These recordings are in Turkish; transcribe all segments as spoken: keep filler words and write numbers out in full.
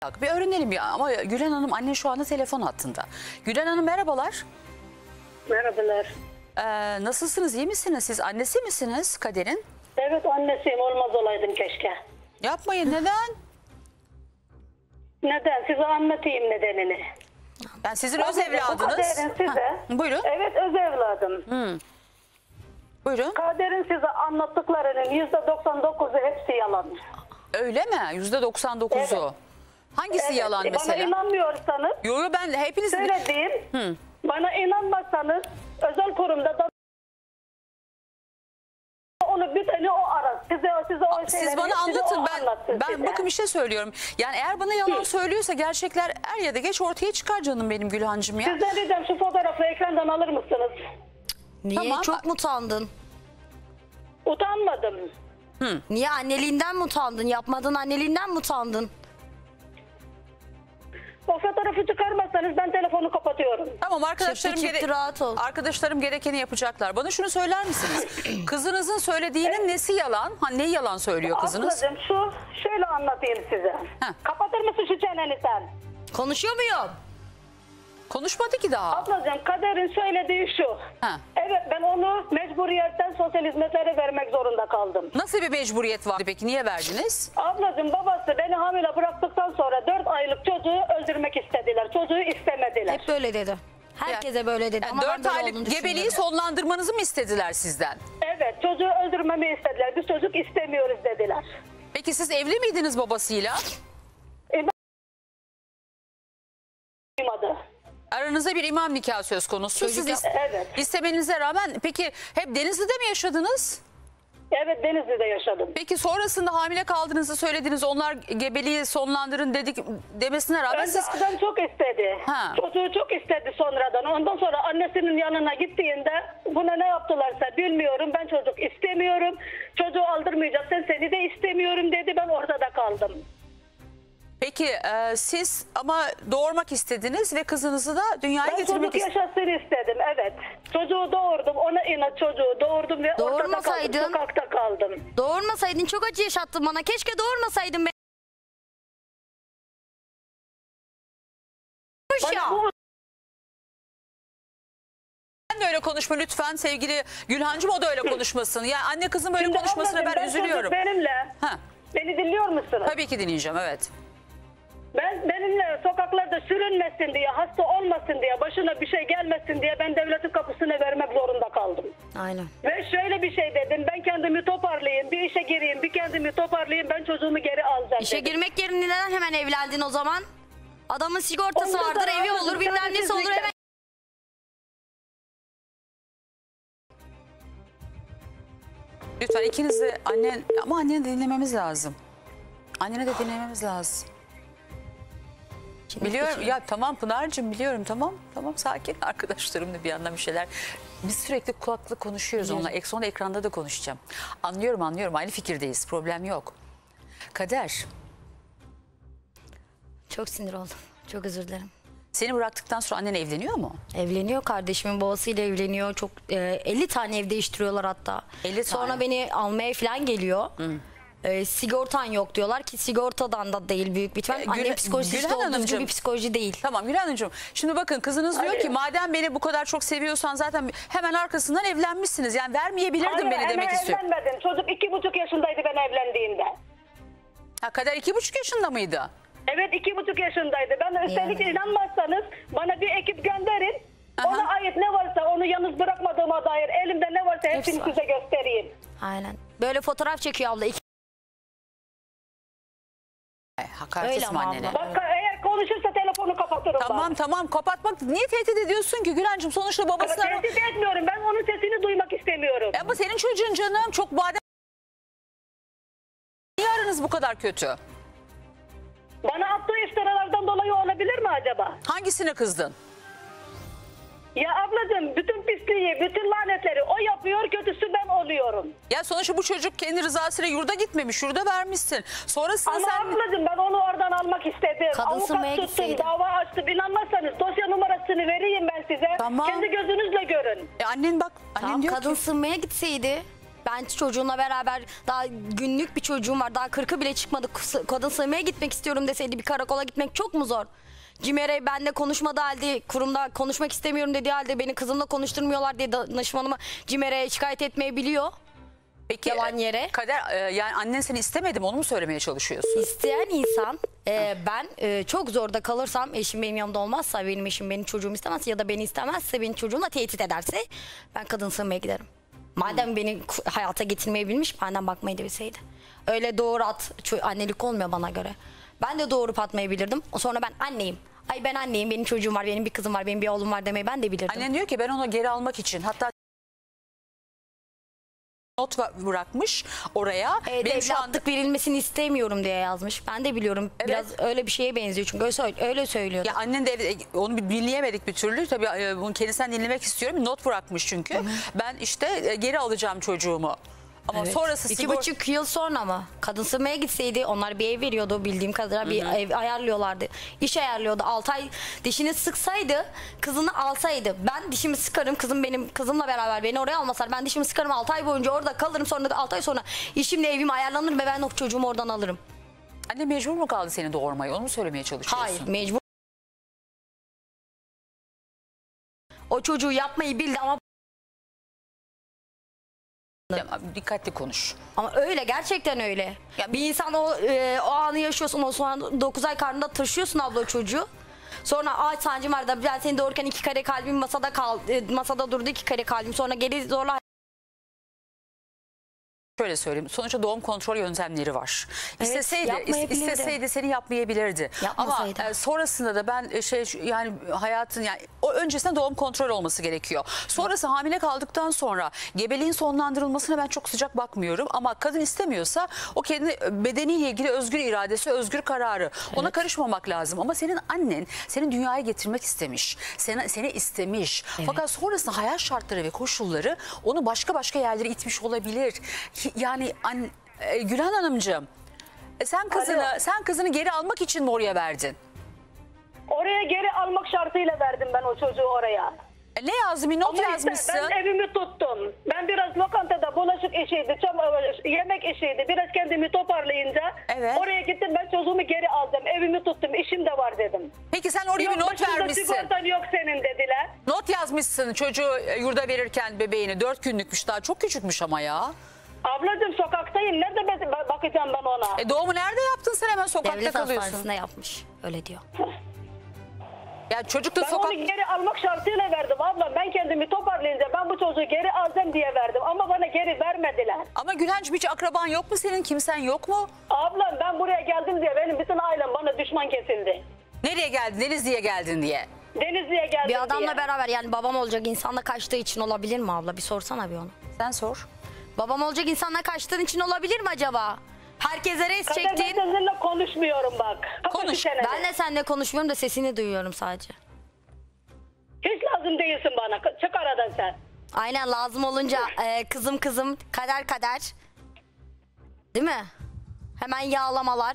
Bir öğrenelim ya, ama Gülen Hanım anne şu anda telefon hattında. Gülen Hanım merhabalar. Merhabalar. Ee, nasılsınız, iyi misiniz? Siz annesi misiniz Kader'in? Evet, annesiyim, olmaz olaydım keşke. Yapmayın, neden? Neden? Size anlatayım nedenini. Ben sizin öz Kaderin evladınız. size. Ha, buyurun. Evet, öz evladım. Hmm. Buyurun. Kader'in size anlattıklarının yüzde doksan dokuzu hepsi yalan. Öyle mi? Yüzde doksan dokuzu. Evet. Hangisi Evet, yalan e, mesela? Bana inanmıyorsanız, Yo yo, ben hepiniz... söylediğim, Hı. bana inanmazsanız özel kurumda da onu bir tane o arar. Size, size o Siz şeyleri bana hepsini anlatın. o Ben, anlatsın ben size. bakın bir şey söylüyorum. Yani eğer bana yalan Hı. söylüyorsa gerçekler er ya da geç ortaya çıkar canım benim Gülhancığım ya. Sizden ricam şu fotoğrafı ekrandan alır mısınız? Niye? Tamam. Çok mu utandın? Utanmadım. Niye? Anneliğinden mi utandın? Yapmadığın anneliğinden mi utandın? O fotoğrafı çıkarmazsanız ben telefonu kapatıyorum. Tamam, arkadaşlarım, Çıktı çıktı, gere- rahat ol. arkadaşlarım gerekeni yapacaklar. Bana şunu söyler misiniz? Kızınızın söylediğinin nesi yalan? Ha, ne yalan söylüyor kızınız? Ablacığım şu şöyle anlatayım size. Heh. Kapatır mısın şu çeneni sen? Konuşuyor muyum? Konuşmadı ki daha. Ablacığım Kader'in söylediği şu. Ha. Evet, ben onu mecburiyetten sosyal hizmetlere vermek zorunda kaldım. Nasıl bir mecburiyet vardı peki? Niye verdiniz? Ablacığım babası beni hamile bıraktıktan sonra dört aylık çocuğu öldürmek istediler. Çocuğu istemediler. Hep böyle dedi. Herkese böyle dedi. Yani Ama ben dört böyle aylık olduğunu gebeliği düşünmüyorum. sonlandırmanızı mı istediler sizden? Evet, çocuğu öldürmemi istediler. Biz çocuk istemiyoruz dediler. Peki siz evli miydiniz babasıyla? Duymadı. Aranızda bir imam nikahı söz konusu. Çocuk Siz yap- is- Evet. istemenize rağmen peki hep Denizli'de mi yaşadınız? Evet, Denizli'de yaşadım. Peki sonrasında hamile kaldığınızı söylediniz. Onlar gebeliği sonlandırın dedik demesine rağmen Önce siz... adam çok istedi. Ha. Çocuğu çok istedi sonradan. Ondan sonra annesinin yanına gittiğinde buna ne yaptılarsa bilmiyorum. Ben çocuk istemiyorum. Çocuğu aldırmayacaksın, seni de istemiyorum dedi. Ben ortada kaldım. Peki e, siz ama doğurmak istediniz ve kızınızı da dünyaya Ben getirmek çocuk istediniz. yaşasın istedim, evet. Çocuğu doğurdum, ona inat çocuğu doğurdum ve ortada kaldım, Doğurmasaydın- sokakta kaldım. Doğurmasaydın çok acı yaşattın bana. Keşke doğurmasaydın beni. Ya. Bana bu Sen de öyle konuşma lütfen sevgili Gülhancığım, o da öyle konuşmasın. Yani anne kızın böyle Şimdi konuşmasına ablacığım, ben çocuk üzülüyorum. benimle. Ha, Beni dinliyor musunuz? tabii ki dinleyeceğim, evet. Ben benimle sokaklarda sürünmesin diye, hasta olmasın diye, başına bir şey gelmesin diye ben devletin kapısına vermek zorunda kaldım. Aynen. Ve şöyle bir şey dedim, ben kendimi toparlayayım, bir işe gireyim, bir kendimi toparlayayım, ben çocuğumu geri alacağım İşe dedim. girmek yerine neden hemen evlendin o zaman? Adamın sigortası Ondan vardır, sonra evi anladım, olur, bilmem nesi olur, hemen. Lütfen ikiniz de annen, ama anneni dinlememiz lazım. Anneni de dinlememiz lazım. Biliyorum ya, tamam Pınar'cığım, biliyorum, tamam tamam sakin. Arkadaşlarım da bir yandan bir şeyler. Biz sürekli kulaklı konuşuyoruz onunla. Ek sonra ekranda da konuşacağım. Anlıyorum anlıyorum, aynı fikirdeyiz, problem yok. Kader, Çok sinir oldum. Çok özür dilerim. seni bıraktıktan sonra annen evleniyor mu? Evleniyor, kardeşimin babasıyla evleniyor. Çok e, elli tane ev değiştiriyorlar hatta. elli Sonra tane. beni almaya falan geliyor. E, sigortan yok diyorlar ki sigortadan da değil büyük bir ihtimal. E, Gül- Annem psikolojisi Gülhan de o düzgün Hanımcığım. bir psikoloji değil. Tamam Gülhan Hanımcığım, şimdi bakın kızınız diyor Alo. ki madem beni bu kadar çok seviyorsan zaten hemen arkasından evlenmişsiniz. Yani vermeyebilirdin Hayır, beni hemen demek istiyor. evlenmedim. Çocuk iki buçuk yaşındaydı ben evlendiğimde. Ha, Kader iki buçuk yaşında mıydı? Evet, iki buçuk yaşındaydı. Ben üstelik Yani. inanmazsanız bana bir ekip gönderin. Aha. Ona ait ne varsa, onu yalnız bırakmadığıma dair elimde ne varsa hepsini Hepsi var. size göstereyim. Aynen. Böyle fotoğraf çekiyor abla. İki... E, hakaret Öyle etme ama annene. abla. Bak, eğer konuşursa telefonu kapatırım. Tamam bak. tamam, kapatmak niye tehdit ediyorsun ki Gülencığım? Sonuçta Ama babasına... tehdit etmiyorum. Ben onun sesini duymak istemiyorum. E, ama senin çocuğun canım, çok badem... Niye aranız bu kadar kötü? Bana attığı iftiralardan dolayı olabilir mi acaba? Hangisine kızdın? Ya ablacığım, bütün pisliği, bütün lanetleri o yapıyor, kötüsü ben oluyorum. Ya sonuçta bu çocuk kendi rızasıyla yurda gitmemiş, yurda vermişsin. Sonrasında Ama sen... ablacığım, ben onu oradan almak istedim. Kadın sınmaya Avukat tuttum, gitseydi. dava açtım. İnanmazsanız dosya numarasını vereyim ben size. Tamam. Kendi gözünüzle görün. E, annen bak, annen Tamam, diyor kadın ki... sınmaya gitseydi. Ben çocuğumla beraber daha günlük bir çocuğum var. Daha kırkı bile çıkmadı. Kadın sığınmaya gitmek istiyorum deseydi bir karakola gitmek çok mu zor? Cimer'e benimle konuşmadığı halde, kurumda konuşmak istemiyorum dediği halde beni kızımla konuşturmuyorlar diye danışmanıma Cimer'e şikayet etmeyebiliyor. Peki Yalan yere. Kader e, yani annen seni istemedi mi, onu mu söylemeye çalışıyorsun? İsteyen insan e, ben e, çok zorda kalırsam, eşim benim yanımda olmazsa, benim eşim benim çocuğumu istemezse ya da beni istemezse, benim çocuğumla tehdit ederse ben kadın sığınmaya giderim. Madem hmm. beni hayata getirmeyi bilmiş, benden bakmayı da bilseydi. Öyle doğru at, annelik olmuyor bana göre. Ben de doğurup atmayı bilirdim. Sonra ben anneyim. Ay ben anneyim, benim çocuğum var, benim bir kızım var, benim bir oğlum var demeyi ben de bilirdim. Annen diyor ki ben onu geri almak için, hatta not bırakmış oraya. Evet, benim şu evlatlık anda verilmesini istemiyorum diye yazmış. Ben de biliyorum. Evet. Biraz öyle bir şeye benziyor çünkü öyle, öyle söylüyordu. Ya annen de evde, onu bir dinleyemedik bir türlü. Tabii bunu kendisinden dinlemek istiyorum. Not bırakmış çünkü. Hı-hı. Ben işte geri alacağım çocuğumu. Ama evet. sonrası İki sigor... buçuk yıl sonra mı? Kadın sığınmaya gitseydi onlar bir ev veriyordu bildiğim kadarıyla, bir Hı-hı. ev ayarlıyorlardı. İş ayarlıyordu. altı ay dişini sıksaydı, kızını alsaydı. Ben dişimi sıkarım, kızım benim kızımla beraber beni oraya almasalar ben dişimi sıkarım, altı ay boyunca orada kalırım, sonra da altı ay sonra işimle evim ayarlanır ve ben o çocuğumu oradan alırım. Anne mecbur mu kaldı seni doğurmayı? Onu mu söylemeye çalışıyorsun? Hayır, mecbur. O çocuğu yapmayı bildi ama Ya, dikkatli konuş. ama öyle, gerçekten öyle. Ya, bir insan o e, o anı yaşıyorsun, o sonra dokuz ay karnında taşıyorsun abla o çocuğu. Sonra ay sancım var da ben seni doğururken iki kare kalbim masada kal e, masada durdu, iki kare kalbim, sonra geri zorla. Şöyle söyleyeyim. Sonuçta doğum kontrol yöntemleri var. Evet, isteseydi, isteseydi seni yapmayabilirdi. Ama e, sonrasında da ben e, şey yani hayatın yani o öncesinde doğum kontrol olması gerekiyor. Sonrası hamile kaldıktan sonra gebeliğin sonlandırılmasına ben çok sıcak bakmıyorum ama kadın istemiyorsa o kendi bedeniyle ilgili özgür iradesi, özgür kararı. Ona evet. karışmamak lazım ama senin annen seni dünyaya getirmek istemiş. Seni, seni istemiş. Evet. Fakat sonrasında hayat şartları ve koşulları onu başka başka yerlere itmiş olabilir. Yani an, e, Gülhan Hanımcığım, e, sen kızını Alo. sen kızını geri almak için mi oraya verdin? Oraya geri almak şartıyla verdim ben o çocuğu oraya. E, ne yazdın? Bir not Ama yazmışsın. Işte ben evimi tuttum. Ben biraz lokantada bulaşık işiydi, çam, yemek işiydi. Biraz kendimi toparlayınca evet. oraya gittim, ben çocuğumu geri aldım. Evimi tuttum, işim de var dedim. Peki sen oraya yok, bir not vermişsin. Sigortan yok senin dediler. Not yazmışsın çocuğu yurda verirken bebeğini. Dört günlükmüş, daha çok küçükmüş ama ya. Ablacığım sokaktayım. Nerede bakacağım ben ona? E doğumu nerede yaptın sen, hemen sokakta Devlet kalıyorsun. Devlet hastanesinde yapmış. Öyle diyor. Ya çocuk da ben sokak... onu geri almak şartıyla verdim abla. Ben kendimi toparlayınca ben bu çocuğu geri alacağım diye verdim. Ama bana geri vermediler. Ama Gülhancığım hiç akraban yok mu senin? Kimsen yok mu? Ablam ben buraya geldim diye benim bütün ailem bana düşman kesildi. Nereye geldin? Denizli'ye geldin diye. Denizli'ye geldim diye. Bir adamla diye. beraber yani babam olacak insanla kaçtığı için olabilir mi abla? Bir sorsana bir onu. Sen sor. Babam olacak insanla kaçtığın için olabilir mi acaba? Herkese res Kader, çektin. ben seninle konuşmuyorum bak. Kapat Konuş. çeneni. Ben de seninle konuşmuyorum da sesini duyuyorum sadece. Hiç lazım değilsin bana. Çık aradan sen. Aynen, lazım olunca e, kızım kızım, kader kader. Değil mi? Hemen yağlamalar.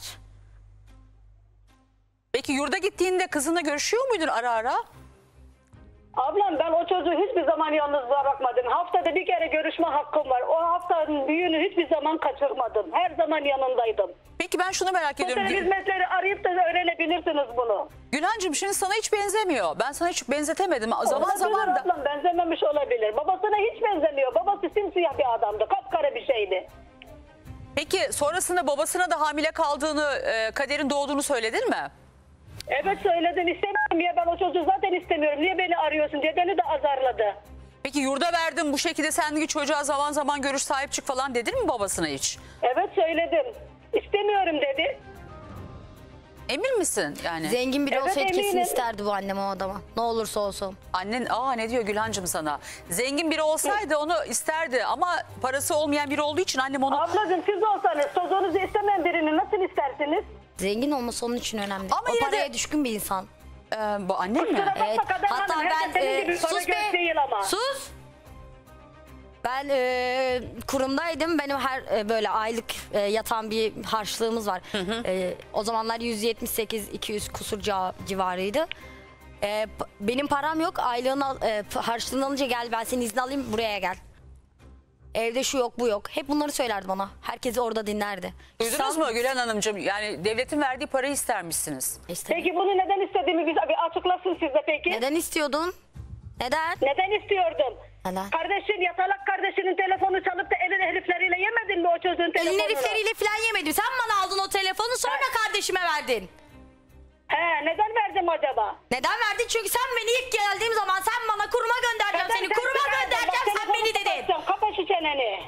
Peki yurda gittiğinde kızınla görüşüyor muydun ara ara? Ablam ben o çocuğu hiçbir zaman yalnız bırakmadım. Haftada bir kere görüşme hakkım var. O haftanın büyüğünü hiçbir zaman kaçırmadım. Her zaman yanındaydım. Peki ben şunu merak ediyorum. Sosyal hizmetleri arayıp da öğrenebilirsiniz bunu. Gülhancığım şimdi sana hiç benzemiyor. Ben sana hiç benzetemedim. Zaman Olabilir zaman da... ablam, benzememiş olabilir. Babasına hiç benzemiyor. Babası simsiyah bir adamdı. Kapkara bir şeydi. Peki sonrasında babasına da hamile kaldığını, e, Kader'in doğduğunu söyledin mi? Evet söyledim, istemiyorum ya, ben o çocuğu zaten istemiyorum. Niye beni arıyorsun diye beni de azarladı. Peki yurda verdim bu şekilde sendeki çocuğa zaman zaman görüş, sahip çık falan dedin mi babasına hiç? Evet söyledim. İstemiyorum dedi. Emin misin yani? Zengin biri Evet, olsaydı kesin eminim. isterdi bu annem o adama. Ne olursa olsun. Annen aa ne diyor Gülhancığım sana? Zengin biri olsaydı onu isterdi ama parası olmayan biri olduğu için annem onu... Ablacığım siz olsanız çocuğunuzu istemeyen birini nasıl istersiniz? Zengin olması onun için önemli. Ama o yine paraya de- düşkün bir insan. Ee, bu annen mi? Kusura bakma Evet. Kader Hatta Hanım, herkes ben senin e, gibi para sus göz be. değil ama. Sus. Ben e, kurumdaydım. Benim her e, böyle aylık e, yatan bir harçlığımız var. Hı hı. E, o zamanlar yüz yetmiş sekiz iki yüz kusur ca- civarıydı. E, p- benim param yok. Aylığını al- e, harçlığını alınca gel ben senin izin alayım buraya gel. Evde şu yok bu yok. Hep bunları söylerdi bana. Herkesi orada dinlerdi. Duydunuz Sağ- mu Gülen Hanımcığım? Yani devletin verdiği parayı istermişsiniz. İşte, Peki bunu neden istediğimi bir, bir açıklasın siz de peki. neden istiyordun? Neden? Neden istiyordum? Neden? Kardeşin, yatalak kardeşinin telefonu çalıp da elin herifleriyle yemedin mi o çocuğun telefonunu? Elin herifleriyle falan yemedim. Sen bana aldın o telefonu sonra kardeşime verdin. He, neden verdim acaba? Neden verdin? Çünkü sen beni ilk geldiğim zaman sen bana kuruma göndereceğim Neden seni. sen Kuruma verdin? göndereceğim Bak, sen beni telefonu dedin. kapatacağım. Kapa şu çeneni.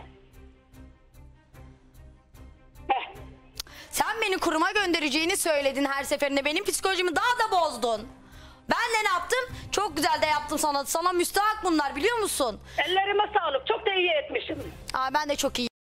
Heh. Sen beni kuruma göndereceğini söyledin her seferinde. Benim psikolojimi daha da bozdun. Ben de ne yaptım? Çok güzel de yaptım sana. Sana müstahak bunlar biliyor musun? Ellerime sağlık. Çok da iyi etmişim. Aa, ben de çok iyi.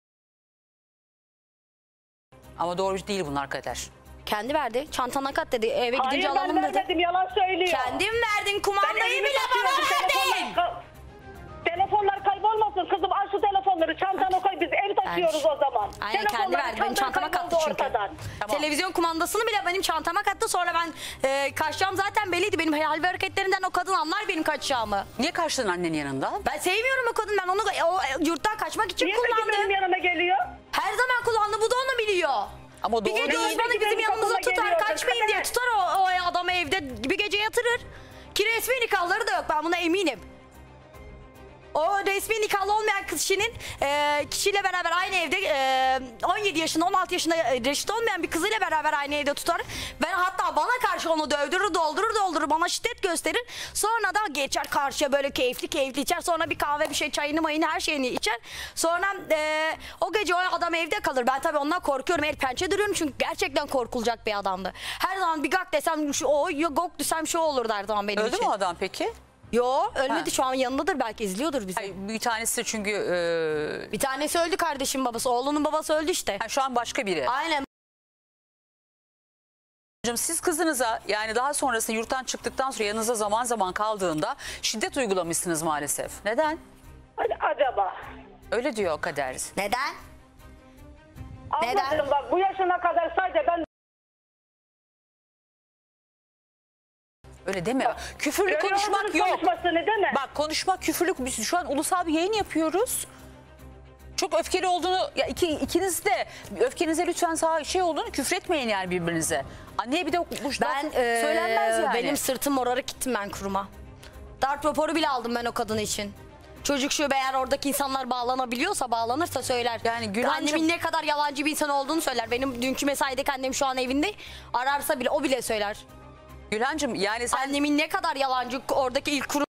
Ama doğru değil bunlar Kader. Kendi verdi. Çantana kat dedi. Eve Hayır gidince ben alalım dedi. vermedim. Yalan söylüyor. Kendin verdin. Ben Kumandayı elimi bile bana taşıyordum, verdin. telefonlar, ka- telefonlar kaybolmasın. Kızım al şu telefonları. Çantana koy. Biz ev taşıyoruz o zaman. Aynen kendi Telefonları, verdi. Benim çantan çantama kayboldu kattı çünkü. ortadan. Tamam. Televizyon kumandasını bile benim çantama kattı. Sonra ben e, kaçacağım zaten belliydi. Benim hal ve hareketlerinden o kadın anlar benim kaçacağımı. Niye kaçtın annenin yanında? Ben sevmiyorum o kadın. Ben onu o, yurttan kaçmak için Niye peki benim kullandım. yanıma geliyor? Her zaman kullandı. Bu da onu biliyor. Ama Bir doğru gece değil. Osman'ı Peki bizim benim yanımıza kapıma tutar, geliyordu, kaçmayayım diye Kader. tutar o, o adamı evde bir gece yatırır. Ki resmi nikahları da yok, ben buna eminim. O resmi nikahlı olmayan kişinin e, kişiyle beraber aynı evde e, on yedi yaşında on altı yaşında e, reşit olmayan bir kızıyla beraber aynı evde tutar. Ben hatta bana karşı onu dövdürür doldurur doldurur bana şiddet gösterir. Sonra da geçer karşıya böyle keyifli keyifli içer. Sonra bir kahve bir şey çayını mayını her şeyini içer. Sonra e, o gece o adam evde kalır. Ben tabii ondan korkuyorum. El pençe duruyorum çünkü gerçekten korkulacak bir adamdı. Her zaman bir gak desem şu o ya gok desem şu olur her zaman benim Öldü için. mü o adam peki? Yo ölmedi, Ha. şu an yanındadır, belki izliyordur bizi. Hayır, bir tanesi çünkü e, Bir tanesi öldü, kardeşim babası. Oğlunun babası öldü işte. ha, şu an başka biri. Aynen. Siz kızınıza yani daha sonrasında yurttan çıktıktan sonra yanınıza zaman zaman kaldığında şiddet uygulamışsınız maalesef. Neden? Hadi acaba. Öyle diyor Kader. Neden? Neden? Ablacığım bak bu yaşına kadar sadece ben Öyle deme. Küfürlü konuşmak Görüyorsunuz yok. konuşmasını değil mi? Bak konuşmak küfürlü. Biz şu an ulusal bir yayın yapıyoruz. Çok öfkeli olduğunu ya iki, ikiniz de öfkenize lütfen sağ şey olduğunu küfretmeyin yani birbirinize. Anneye bir de bu Ben laf söylenmez eee, yani. benim sırtım morarak gittim ben kuruma. Darp raporu bile aldım ben o kadın için. Çocuk şu eğer oradaki insanlar bağlanabiliyorsa bağlanırsa söyler. Yani Gülhancığım- Annemin ne kadar yalancı bir insan olduğunu söyler. Benim dünkü mesaideki annem şu an evinde, ararsa bile o bile söyler. Gülhancığım yani sen Annemin ne kadar yalancı oradaki ilk kurum.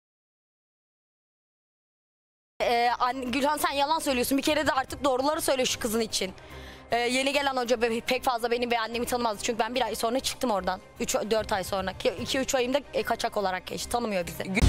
Ee, anne, Gülhan sen yalan söylüyorsun. Bir kere de artık doğruları söyle şu kızın için. Ee, yeni gelen hoca be- pek fazla beni ve annemi tanımazdı. Çünkü ben bir ay sonra çıktım oradan. üç dört ay sonra. iki üç ayımda e, kaçak olarak geçti. Tanımıyor bizi.